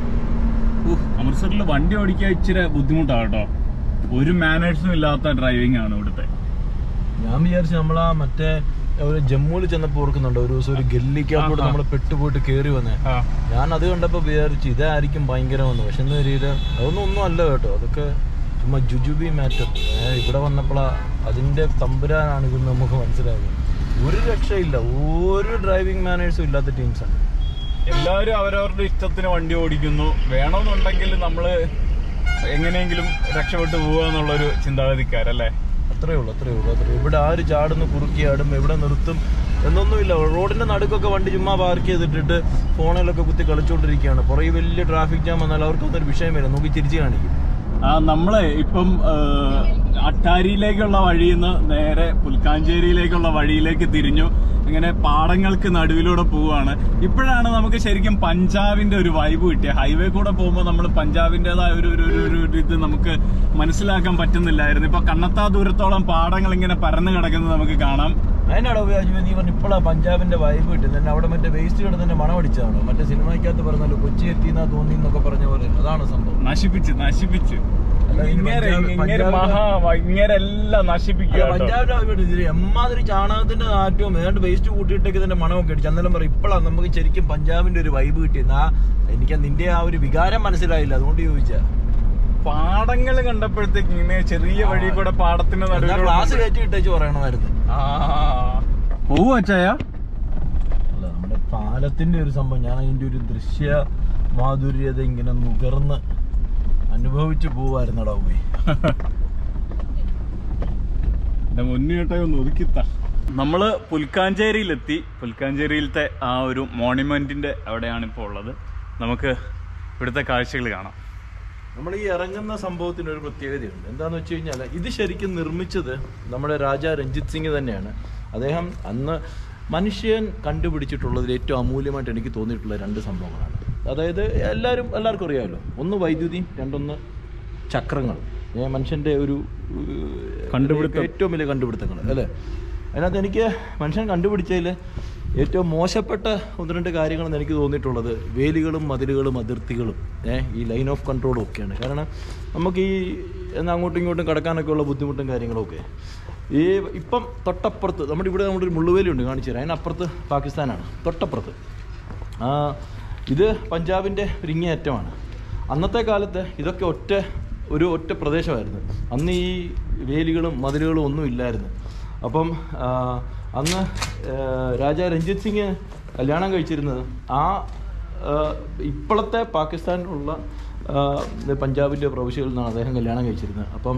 അമൃത്സറിൽ വണ്ടി ഓടിക്കാൻ ഇച്ചിരി ബുദ്ധിമുട്ടാണ് കേട്ടോ. ഒരു മാനേഴ്സും ഇല്ലാത്ത ഡ്രൈവിംഗ് ആണ് ഇവിടുത്തെ. ഞാൻ വിചാരിച്ചു നമ്മളാ മറ്റേ ഒരു ജമ്മുവിൽ ചെന്നപ്പോൾ ഓർക്കുന്നുണ്ട് ഒരു ദിവസം ഒരു ഗല്ലിക്കകത്തോട് നമ്മൾ പെട്ടുപോയിട്ട് കയറി വന്നേ. ഞാൻ അത് കണ്ടപ്പോൾ വിചാരിച്ചു ഇതായിരിക്കും ഭയങ്കരമെന്ന്. പക്ഷെ എന്ന രീതിയിൽ അതൊന്നും ഒന്നും അല്ല കേട്ടോ. അതൊക്കെ ചുമ്മാ ജുജുബി മാറ്റർ. ഇവിടെ വന്നപ്പോൾ അതിൻ്റെ തമ്പുരാനാണ് ഇതെന്ന് നമുക്ക് മനസ്സിലായത്. ഒരു രക്ഷയില്ല, ഒരു ഡ്രൈവിംഗ് മാനേഴ്സും ഇല്ലാത്ത ടീംസാണ്. എല്ലാവരും അവരവരുടെ ഇഷ്ടത്തിന് വണ്ടി ഓടിക്കുന്നു. വേണമെന്നുണ്ടെങ്കിൽ നമ്മൾ എങ്ങനെയെങ്കിലും രക്ഷപ്പെട്ടു പോവുക എന്നുള്ളൊരു ചിന്താഗതിക്കാരല്ലേ? അത്രേ ഉള്ളൂ അത്രേ ഉള്ളൂ അത്രേ ഇവിടെ ആര് ചാടുന്നു, കുറുക്കിയാടും, എവിടെ നിർത്തും എന്നൊന്നുമില്ല. റോഡിന്റെ നടുക്കൊക്കെ വണ്ടി ചുമ്മാ പാർക്ക് ചെയ്തിട്ടിട്ട് ഫോണിലൊക്കെ കുത്തി കളിച്ചുകൊണ്ടിരിക്കുകയാണ്. പുറകെ വലിയ ട്രാഫിക് ജാം വന്നാൽ അവർക്കൊന്നും ഒരു വിഷയമില്ല, നോക്കി തിരിച്ചു കാണിക്കും. ആ നമ്മളെ ഇപ്പം അട്ടാരിയിലേക്കുള്ള വഴിയിൽ നിന്ന് നേരെ പുൽക്കാഞ്ചേരിയിലേക്കുള്ള വഴിയിലേക്ക് തിരിഞ്ഞു. ഇങ്ങനെ പാടങ്ങൾക്ക് നടുവിലൂടെ പോവുകയാണ്. ഇപ്പോഴാണ് നമുക്ക് ശരിക്കും പഞ്ചാബിന്റെ ഒരു വൈബ് കിട്ടിയ. ഹൈവേ കൂടെ പോകുമ്പോൾ നമ്മൾ പഞ്ചാബിൻ്റെതായ ഒരു ഒരു ഇത് നമുക്ക് മനസ്സിലാക്കാൻ പറ്റുന്നില്ലായിരുന്നു. ഇപ്പൊ കണ്ണത്താ ദൂരത്തോളം പാടങ്ങൾ ഇങ്ങനെ പരന്നു കിടക്കുന്നത് നമുക്ക് കാണാം. അതിനാടോ നീ പറഞ്ഞു ഇപ്പോഴാണ് പഞ്ചാബിന്റെ വൈബ് കിട്ടുന്നത്. അവിടെ മറ്റേ വേസ്റ്റ് കിടന്നതിന്റെ മണം അടിച്ചതാണോ? മറ്റേ സിനിമയ്ക്കകത്ത് പറഞ്ഞല്ലോ കൊച്ചി എത്തിന്നാ തോന്നി എന്നൊക്കെ പറഞ്ഞ പോലെ അതാണ് സംഭവം. നശിപ്പിച്ച് നശിപ്പിച്ച് ഇങ്ങനെല്ലാം നശിപ്പിക്കുക. പഞ്ചാബിന്റെ വൈബ് എമ്മാതിരി ചാണകത്തിന്റെ നാറ്റവും ഏതാണ്ട് വേസ്റ്റ് കൂട്ടിയിട്ടേക്ക് തന്നെ മണമൊക്കെ അടിച്ചു. അന്നേരം പറയും ഇപ്പോഴാണ് നമുക്ക് ശരിക്കും പഞ്ചാബിന്റെ ഒരു വൈബ് കിട്ടിയത്. ആ എനിക്ക് നിന്റെ ആ ഒരു വികാരം മനസ്സിലായില്ല, അതുകൊണ്ട് ചോദിച്ചാ. പാടങ്ങൾ കണ്ടപ്പോഴത്തേക്ക് ഇങ്ങനെ ചെറിയ വഴി കൂടെ പാടത്തിന്റെ നടുവിൽ ക്ലാസ് കയറ്റി ഇട്ടേച്ച് പറയണമായിരുന്നു. പോവോ അച്ചായ? അല്ല, നമ്മുടെ പാലത്തിന്റെ ഒരു സംഭവം ഞാൻ അതിന്റെ ഒരു ദൃശ്യ മാധുര്യത ഇങ്ങനെ നുകർന്ന് അനുഭവിച്ചു പോവായിരുന്നടാ പോയി. മുന്നേട്ടായി ഒന്ന് ഒതുക്കിത്ത. നമ്മള് പുൽക്കാഞ്ചേരിയിലെത്തി. പുൽക്കാഞ്ചേരിയിലത്തെ ആ ഒരു മോണിമെന്റിന്റെ അവിടെയാണ് ഇപ്പോൾ ഉള്ളത്. നമുക്ക് ഇവിടുത്തെ കാഴ്ചകൾ കാണാം. നമ്മൾ ഈ ഇറങ്ങുന്ന സംഭവത്തിന് ഒരു പ്രത്യേകതയുണ്ട്. എന്താന്ന് വെച്ച് കഴിഞ്ഞാൽ ഇത് ശരിക്കും നിർമ്മിച്ചത് നമ്മുടെ രാജാ രഞ്ജിത് സിംഗ് തന്നെയാണ്. അദ്ദേഹം അന്ന് മനുഷ്യൻ കണ്ടുപിടിച്ചിട്ടുള്ളതിൽ ഏറ്റവും അമൂല്യമായിട്ട് എനിക്ക് തോന്നിയിട്ടുള്ള രണ്ട് സംഭവങ്ങളാണ്. അതായത് എല്ലാവരും എല്ലാവർക്കും അറിയാമല്ലോ, ഒന്ന് വൈദ്യുതി, രണ്ടൊന്ന് ചക്രങ്ങൾ. മനുഷ്യൻ്റെ ഒരു കണ്ടുപിടുത്തം, ഏറ്റവും വലിയ കണ്ടുപിടുത്തങ്ങൾ അല്ലേ. അതിനകത്ത് എനിക്ക് മനുഷ്യൻ കണ്ടുപിടിച്ചതിൽ ഏറ്റവും മോശപ്പെട്ട ഒന്ന് രണ്ട് കാര്യങ്ങളെന്ന് എനിക്ക് തോന്നിയിട്ടുള്ളത് വേലികളും മതിലുകളും അതിർത്തികളും ഏഹ് ഈ ലൈൻ ഓഫ് കൺട്രോളും ഒക്കെയാണ്. കാരണം നമുക്ക് ഈ എന്നാൽ അങ്ങോട്ടും ഇങ്ങോട്ടും കടക്കാനൊക്കെ ഉള്ള ബുദ്ധിമുട്ടും കാര്യങ്ങളൊക്കെ ഈ ഇപ്പം തൊട്ടപ്പുറത്ത് നമ്മുടെ ഇവിടെ നമ്മുടെ ഒരു മുള്ളുവേലിയുണ്ട്, കാണിച്ചു തരാം. അതിനപ്പുറത്ത് പാകിസ്ഥാനാണ്, തൊട്ടപ്പുറത്ത്. ഇത് പഞ്ചാബിൻ്റെ ഒരു ഇങ്ങേയറ്റമാണ്. അന്നത്തെ കാലത്ത് ഇതൊക്കെ ഒറ്റ ഒരു ഒറ്റ പ്രദേശമായിരുന്നു. അന്ന് ഈ വേലികളും മതിലുകളും ഒന്നും ഇല്ലായിരുന്നു. അപ്പം അന്ന് രാജാ രഞ്ജിത് സിംഗ് കല്യാണം കഴിച്ചിരുന്നത് ആ ഇപ്പോഴത്തെ പാകിസ്ഥാനിലുള്ള പഞ്ചാബിൻ്റെ പ്രവിശ്യകളിൽ നിന്നാണ് അദ്ദേഹം കല്യാണം കഴിച്ചിരുന്നത്. അപ്പം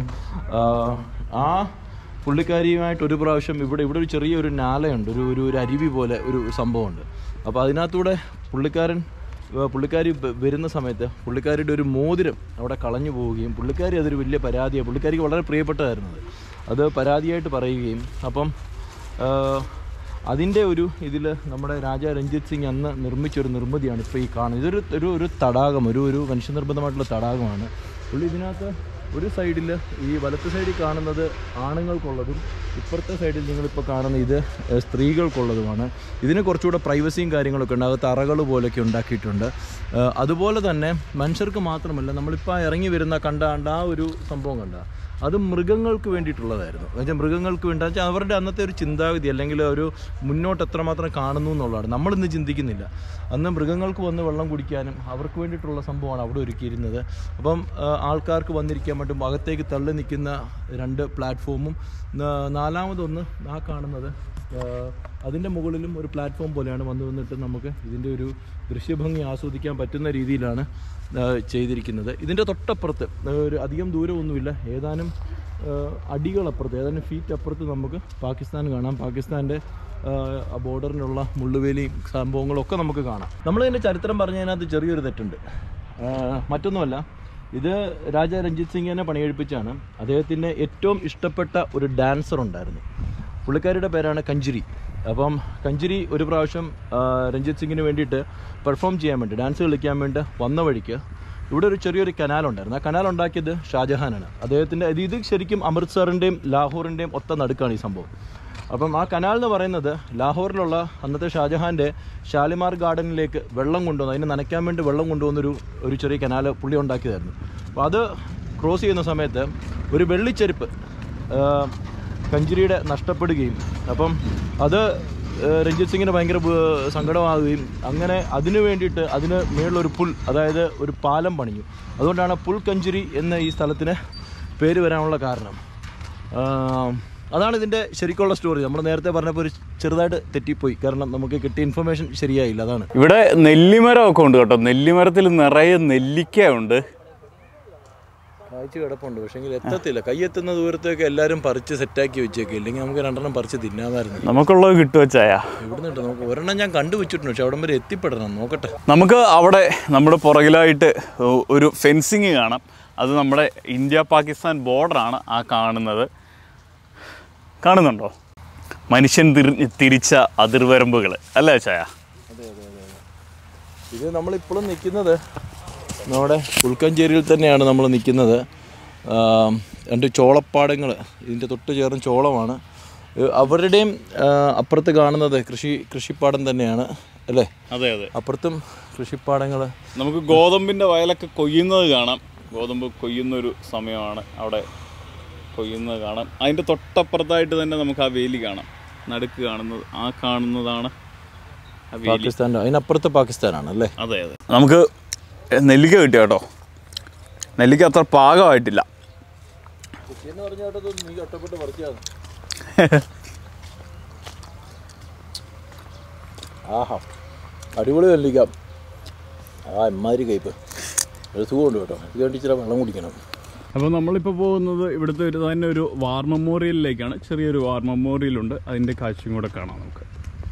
ആ പുള്ളിക്കാരിയുമായിട്ട് ഒരു പ്രാവശ്യം ഇവിടെ ഇവിടെ ഒരു ചെറിയൊരു നാലയുണ്ട്, ഒരു ഒരു ഒരു അരുവി പോലെ ഒരു സംഭവമുണ്ട്. അപ്പോൾ അതിനകത്തൂടെ പുള്ളിക്കാരൻ പുള്ളിക്കാരി വരുന്ന സമയത്ത് പുള്ളിക്കാരിയുടെ ഒരു മോതിരം അവിടെ കളഞ്ഞു പോവുകയും പുള്ളിക്കാരി അതൊരു വലിയ പരാതിയാണ്, പുള്ളിക്കാരിക്ക് വളരെ പ്രിയപ്പെട്ടതായിരുന്നത്, അത് പരാതിയായിട്ട് പറയുകയും അപ്പം അതിൻ്റെ ഒരു ഇതിൽ നമ്മുടെ രാജാ രഞ്ജിത് സിംഗ് അന്ന് നിർമ്മിച്ചൊരു നിർമ്മിതിയാണ് ഇപ്പോൾ ഈ കാണുന്നത്. ഇതൊരു ഒരു ഒരു തടാകം, ഒരു ഒരു മനുഷ്യനിർമ്മിതമായിട്ടുള്ള തടാകമാണ്. പുള്ളി ഇതിനകത്ത് ഒരു സൈഡിൽ ഈ വലത്ത് സൈഡിൽ കാണുന്നത് ആണുങ്ങൾക്കുള്ളതും ഇപ്പുറത്തെ സൈഡിൽ നിങ്ങളിപ്പോൾ കാണുന്ന ഇത് സ്ത്രീകൾക്കുള്ളതുമാണ്. ഇതിന് കുറച്ചുകൂടെ പ്രൈവസിയും കാര്യങ്ങളൊക്കെ ഉണ്ട്, അകത്ത് അറകൾ പോലെയൊക്കെ ഉണ്ടാക്കിയിട്ടുണ്ട്. അതുപോലെ തന്നെ മനുഷ്യർക്ക് മാത്രമല്ല, നമ്മളിപ്പോൾ ഇറങ്ങി വരുന്ന കണ്ട ആ ഒരു സംഭവം കണ്ട അത് മൃഗങ്ങൾക്ക് വേണ്ടിയിട്ടുള്ളതായിരുന്നു. എന്നുവെച്ചാൽ മൃഗങ്ങൾക്ക് വേണ്ടി വെച്ചാൽ അവരുടെ അന്നത്തെ ഒരു ചിന്താഗതി അല്ലെങ്കിൽ ഒരു മുന്നോട്ട് എത്രമാത്രം കാണുന്നു എന്നുള്ളതാണ്. നമ്മളിന്ന് ചിന്തിക്കുന്നില്ല. അന്ന് മൃഗങ്ങൾക്ക് വന്ന് വെള്ളം കുടിക്കാനും അവർക്ക് വേണ്ടിയിട്ടുള്ള സംഭവമാണ് അവിടെ ഒരുക്കിയിരുന്നത്. അപ്പം ആൾക്കാർക്ക് വന്നിരിക്കാൻ പറ്റും. അകത്തേക്ക് തള്ളി നിൽക്കുന്ന രണ്ട് പ്ലാറ്റ്ഫോമും നാലാമതൊന്ന് ആ കാണുന്നത് അതിൻ്റെ മുകളിലും ഒരു പ്ലാറ്റ്ഫോം പോലെയാണ് വന്നു വന്നിട്ട് നമുക്ക് ഇതിൻ്റെ ഒരു ദൃശ്യഭംഗി ആസ്വദിക്കാൻ പറ്റുന്ന രീതിയിലാണ് ചെയ്തിരിക്കുന്നത്. ഇതിൻ്റെ തൊട്ടപ്പുറത്ത് ഒരു അധികം ദൂരമൊന്നുമില്ല, ഏതാനും അടികളപ്പുറത്ത് ഏതാനും ഫീറ്റ് അപ്പുറത്ത് നമുക്ക് പാകിസ്ഥാൻ കാണാം. പാകിസ്ഥാൻ്റെ ബോർഡറിനുള്ള മുള്ളുവേലിയും സംഭവങ്ങളൊക്കെ നമുക്ക് കാണാം. നമ്മളിതിൻ്റെ ചരിത്രം പറഞ്ഞതിനകത്ത് ചെറിയൊരു തെറ്റുണ്ട്. മറ്റൊന്നുമല്ല, ഇത് രാജാ രഞ്ജിത് സിംഗിനെ പണിയെഴുപ്പിച്ചാണ്. അദ്ദേഹത്തിൻ്റെ ഏറ്റവും ഇഷ്ടപ്പെട്ട ഒരു ഡാൻസർ ഉണ്ടായിരുന്നു, പുള്ളിക്കാരിയുടെ പേരാണ് കഞ്ജരി. അപ്പം കഞ്ജരി ഒരു പ്രാവശ്യം രഞ്ജിത് സിംഗിന് വേണ്ടിയിട്ട് പെർഫോം ചെയ്യാൻ വേണ്ടി ഡാൻസ് കളിക്കാൻ വേണ്ടി വന്ന വഴിക്ക് ഇവിടെ ഒരു ചെറിയൊരു കനാലുണ്ടായിരുന്നു. ആ കനാൽ ഉണ്ടാക്കിയത് ഷാജഹാനാണ്. അദ്ദേഹത്തിൻ്റെ ഇത് ശരിക്കും അമൃത്സറിൻ്റെയും ലാഹോറിൻ്റെയും ഒത്ത നടുക്കാണ് ഈ സംഭവം. അപ്പം ആ കനാൽ എന്ന് പറയുന്നത് ലാഹോറിലുള്ള അന്നത്തെ ഷാജഹാൻ്റെ ഷാലിമാർ ഗാർഡനിലേക്ക് വെള്ളം കൊണ്ടുവന്നു, അതിനെ നനയ്ക്കാൻ വേണ്ടി വെള്ളം കൊണ്ടുവന്നൊരു ഒരു ചെറിയ കനാൽ പുള്ളി ഉണ്ടാക്കിയതായിരുന്നു. അപ്പോൾ അത് ക്രോസ് ചെയ്യുന്ന സമയത്ത് ഒരു വെള്ളിച്ചെരുപ്പ് കഞ്ജരിയുടെ നഷ്ടപ്പെടുകയും അപ്പം അത് രഞ്ജിത് സിംഗിന് ഭയങ്കര സങ്കടമാകുകയും അങ്ങനെ അതിനു വേണ്ടിയിട്ട് അതിന് മേളിലൊരു പുൽ, അതായത് ഒരു പാലം പണിഞ്ഞു. അതുകൊണ്ടാണ് പുൽ കഞ്ജരി എന്ന ഈ സ്ഥലത്തിന് പേര് വരാനുള്ള കാരണം. അതാണ് ഇതിൻ്റെ ശരിക്കുള്ള സ്റ്റോറി. നമ്മൾ നേരത്തെ പറഞ്ഞപ്പോൾ ഒരു ചെറുതായിട്ട് തെറ്റിപ്പോയി, കാരണം നമുക്ക് കിട്ടിയ ഇൻഫർമേഷൻ ശരിയായില്ല. അതാണ്. ഇവിടെ നെല്ലിമരമൊക്കെ ഉണ്ട് കേട്ടോ. നെല്ലിമരത്തിൽ നിറയെ നെല്ലിക്ക ഉണ്ട്. കാഴ്ച കിടപ്പുണ്ട്, പക്ഷേങ്കിൽ എത്തത്തില്ല. കൈയെത്തുന്ന ദൂരത്തൊക്കെ എല്ലാവരും പറിച്ച് സെറ്റാക്കി വെച്ചേക്കെ, ഇല്ലെങ്കിൽ നമുക്ക് രണ്ടെണ്ണം പറിച്ച് തിന്നാമായിരുന്നു. നമുക്കുള്ളത് കിട്ടുവച്ചായ ഇവിടുന്ന് കിട്ടും. നമുക്ക് ഒരെണ്ണം ഞാൻ കണ്ടുവച്ചിട്ടുണ്ട്, പക്ഷെ അവിടം വരെ എത്തിപ്പെടണം. നോക്കട്ടെ. നമുക്ക് അവിടെ നമ്മുടെ പുറകിലായിട്ട് ഒരു ഫെൻസിങ് കാണാം. അത് നമ്മുടെ ഇന്ത്യ പാകിസ്ഥാൻ ബോർഡറാണ് ആ കാണുന്നത്. കാണുന്നുണ്ടോ? മനുഷ്യൻ തിരി തിരിച്ച അതിർവരമ്പുകൾ അല്ലേ ചായ? അതെ അതെ അതെ അതെ. ഇത് നമ്മളിപ്പോഴും നിൽക്കുന്നത് നമ്മുടെ പുൽക്കഞ്ചേരിയിൽ തന്നെയാണ് നമ്മൾ നിൽക്കുന്നത്. രണ്ട് ചോളപ്പാടങ്ങൾ ഇതിൻ്റെ തൊട്ട് ചേർന്ന് ചോളമാണ്. അവരുടെയും അപ്പുറത്ത് കാണുന്നത് കൃഷി കൃഷിപ്പാടം തന്നെയാണ് അല്ലേ? അതെ അതെ, അപ്പുറത്തും കൃഷിപ്പാടങ്ങൾ. നമുക്ക് ഗോതമ്പിൻ്റെ വയലൊക്കെ കൊയ്യുന്നത് കാണാം. ഗോതമ്പ് കൊയ്യുന്നൊരു സമയമാണ് അവിടെ കൊയ്യുന്നത് കാണാം. അതിൻ്റെ തൊട്ടപ്പുറത്തായിട്ട് തന്നെ നമുക്ക് ആ വേലി കാണാം. നടുക്ക് കാണുന്നത് ആ കാണുന്നതാണ് പാകിസ്ഥാൻ്റെ, അതിനപ്പുറത്ത് പാകിസ്ഥാനാണ് അല്ലേ? അതെ അതെ. നമുക്ക് നെല്ലിക്ക കിട്ടിയ കേട്ടോ. നെല്ലിക്ക അത്ര പാകമായിട്ടില്ല. ആഹാ, അടിപൊളി നെല്ലിക്ക. ആ എമ്മാതിരി കയ്പ്പ്, ഒരു സുഖമുണ്ട് കേട്ടോ. ഇത് വേണ്ടി ഇച്ചിരി വെള്ളം കുടിക്കണം. അപ്പോൾ നമ്മളിപ്പോൾ പോകുന്നത് ഇവിടുത്തെ ഒരു തന്നെ ഒരു വാർ മെമ്മോറിയലിലേക്കാണ്. ചെറിയൊരു വാർ മെമ്മോറിയലുണ്ട്, അതിൻ്റെ കാഴ്ചയും കൂടെ കാണാം നമുക്ക്.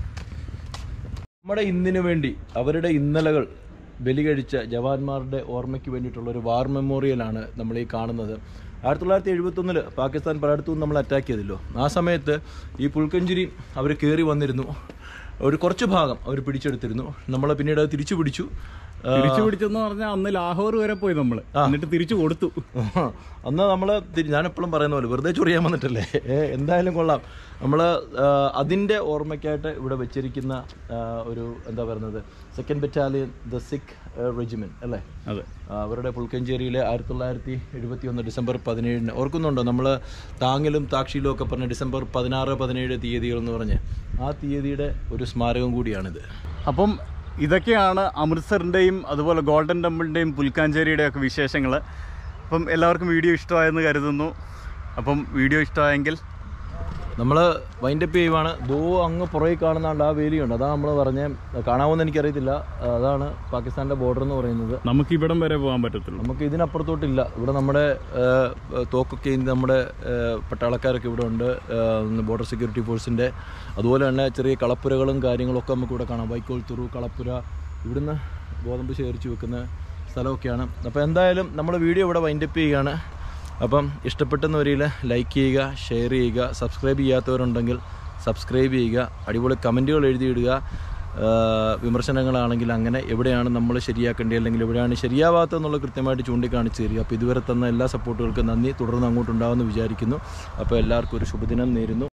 നമ്മുടെ ഇന്നിനു വേണ്ടി അവരുടെ ഇന്നലകൾ ബലി കഴിച്ച ജവാന്മാരുടെ ഓർമ്മയ്ക്ക് വേണ്ടിയിട്ടുള്ളൊരു വാർ മെമ്മോറിയലാണ് നമ്മൾ ഈ കാണുന്നത്. ആയിരത്തി തൊള്ളായിരത്തി എഴുപത്തൊന്നിൽ പാകിസ്ഥാൻ പലയിടത്തു നിന്ന് നമ്മൾ അറ്റാക്ക് ചെയ്തല്ലോ. ആ സമയത്ത് ഈ പുൽക്കഞ്ചേരി അവർ കയറി വന്നിരുന്നു. ഒരു കുറച്ച് ഭാഗം അവർ പിടിച്ചെടുത്തിരുന്നു. നമ്മൾ പിന്നീട് അത് തിരിച്ചു പിടിച്ചു. തിരിച്ചു പിടിച്ചെന്ന് പറഞ്ഞാൽ അന്ന് ലാഹോർ വരെ പോയി നമ്മൾ, എന്നിട്ട് തിരിച്ചു കൊടുത്തു. അന്ന് നമ്മൾ ഞാനെപ്പോഴും പറയുന്ന പോലെ വെറുതെ ചൊറിയാൻ വന്നിട്ടല്ലേ. എന്തായാലും കൊള്ളാം. നമ്മൾ അതിൻ്റെ ഓർമ്മയ്ക്കായിട്ട് ഇവിടെ വെച്ചിരിക്കുന്ന ഒരു എന്താ പറയുന്നത്, second battalion the Sikh regiment അല്ലേ? അതെ. അവരുടെ പുൽക്കഞ്ചേരിയിലെ ആയിരത്തി തൊള്ളായിരത്തി എഴുപത്തി ഒന്ന് ഡിസംബർ പതിനേഴിന് ഓർക്കുന്നുണ്ടോ? നമ്മൾ താങ്ങിലും താക്ഷിയിലും ഒക്കെ പറഞ്ഞ ഡിസംബർ പതിനാറ് പതിനേഴ് തീയതികൾ എന്ന് പറഞ്ഞ് ആ തീയതിയുടെ ഒരു സ്മാരകം കൂടിയാണിത്. അപ്പം ഇതൊക്കെയാണ് അമൃത്സറിൻ്റെയും അതുപോലെ ഗോൾഡൻ ടെമ്പിളിൻ്റെയും പുൽക്കാഞ്ചേരിയുടെയും ഒക്കെ വിശേഷങ്ങൾ. അപ്പം എല്ലാവർക്കും വീഡിയോ ഇഷ്ടമായെന്ന് കരുതുന്നു. അപ്പം വീഡിയോ ഇഷ്ടമായെങ്കിൽ നമ്മൾ വൈൻഡപ്പ് ചെയ്യുവാണ്. ദോ അങ്ങ് പുറകെ കാണുന്നാണ്ട് ആ വേലിയുണ്ട്. അതാണ് നമ്മൾ പറഞ്ഞ, കാണാമെന്ന് എനിക്കറിയത്തില്ല. അതാണ് പാകിസ്ഥാൻ്റെ ബോർഡർ എന്ന് പറയുന്നത്. നമുക്ക് ഇവിടം വരെ പോകാൻ പറ്റത്തുള്ളൂ, നമുക്ക് ഇതിനപ്പുറത്തോട്ടില്ല. ഇവിടെ നമ്മുടെ തോക്കൊക്കെ നമ്മുടെ പട്ടാളക്കാരൊക്കെ ഇവിടെ ഉണ്ട്, ബോർഡർ സെക്യൂരിറ്റി ഫോഴ്സിൻ്റെ. അതുപോലെ തന്നെ ചെറിയ കളപ്പുരകളും കാര്യങ്ങളൊക്കെ നമുക്ക് ഇവിടെ കാണാം. വൈക്കോൽ തുറു കളപ്പുര, ഇവിടുന്ന് ഗോതമ്പ് ശേഖരിച്ച് വെക്കുന്ന സ്ഥലമൊക്കെയാണ്. അപ്പോൾ എന്തായാലും നമ്മൾ വീഡിയോ ഇവിടെ വൈൻഡപ്പ് ചെയ്യുകയാണ്. അപ്പം ഇഷ്ടപ്പെട്ടെന്ന് വരിയിൽ ലൈക്ക് ചെയ്യുക, ഷെയർ ചെയ്യുക, സബ്സ്ക്രൈബ് ചെയ്യാത്തവരുണ്ടെങ്കിൽ സബ്സ്ക്രൈബ് ചെയ്യുക, അടിപൊളി കമൻറ്റുകൾ എഴുതിയിടുക. വിമർശനങ്ങളാണെങ്കിൽ അങ്ങനെ എവിടെയാണ് നമ്മൾ ശരിയാക്കേണ്ടത് അല്ലെങ്കിൽ എവിടെയാണ് ശരിയാവാത്തതെന്നുള്ള കൃത്യമായിട്ട് ചൂണ്ടിക്കാണിച്ച് തരിക. അപ്പോൾ ഇതുവരെ തന്ന എല്ലാ സപ്പോർട്ടുകൾക്കും നന്ദി. തുടർന്ന് അങ്ങോട്ടുണ്ടാകുമെന്ന് വിചാരിക്കുന്നു. അപ്പോൾ എല്ലാവർക്കും ഒരു ശുഭദിനം നേരുന്നു.